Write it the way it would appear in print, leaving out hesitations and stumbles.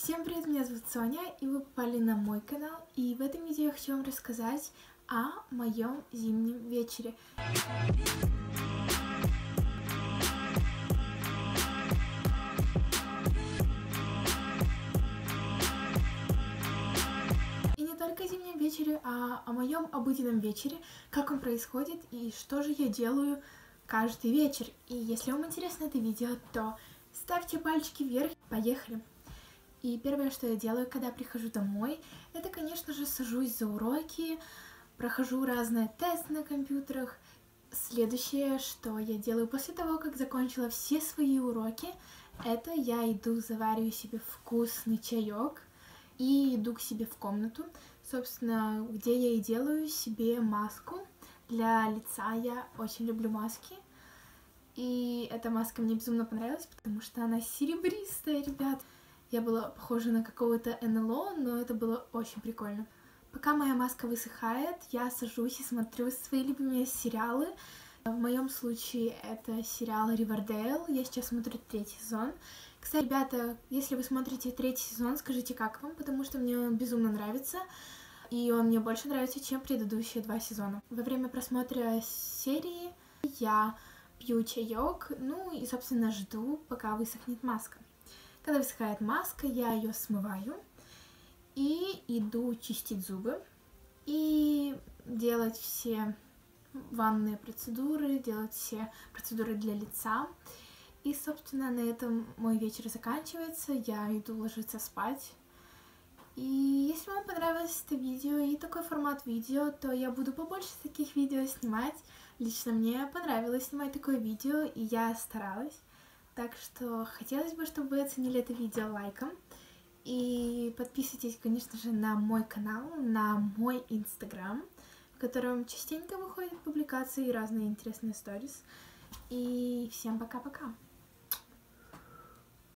Всем привет, меня зовут Соня, и вы попали на мой канал, и в этом видео я хочу вам рассказать о моем зимнем вечере. И не только о зимнем вечере, а о моем обыденном вечере, как он происходит и что же я делаю каждый вечер. И если вам интересно это видео, то ставьте пальчики вверх, поехали! И первое, что я делаю, когда прихожу домой, это, конечно же, сажусь за уроки, прохожу разные тесты на компьютерах. Следующее, что я делаю после того, как закончила все свои уроки, это я иду, завариваю себе вкусный чаек и иду к себе в комнату, собственно, где я и делаю себе маску для лица. Я очень люблю маски. И эта маска мне безумно понравилась, потому что она серебристая, ребят. Я была похожа на какого-то НЛО, но это было очень прикольно. Пока моя маска высыхает, я сажусь и смотрю свои любимые сериалы. В моем случае это сериал Ривердейл. Я сейчас смотрю 3-й сезон. Кстати, ребята, если вы смотрите 3-й сезон, скажите, как вам, потому что мне он безумно нравится. И он мне больше нравится, чем предыдущие 2 сезона. Во время просмотра серии я пью чаек, ну и, собственно, жду, пока высохнет маска. Когда высыхает маска, я ее смываю и иду чистить зубы и делать все ванные процедуры, делать все процедуры для лица. И, собственно, на этом мой вечер заканчивается, я иду ложиться спать. И если вам понравилось это видео и такой формат видео, то я буду побольше таких видео снимать. Лично мне понравилось снимать такое видео, и я старалась. Так что хотелось бы, чтобы вы оценили это видео лайком. И подписывайтесь, конечно же, на мой канал, на мой инстаграм, в котором частенько выходят публикации и разные интересные сторис. И всем пока-пока!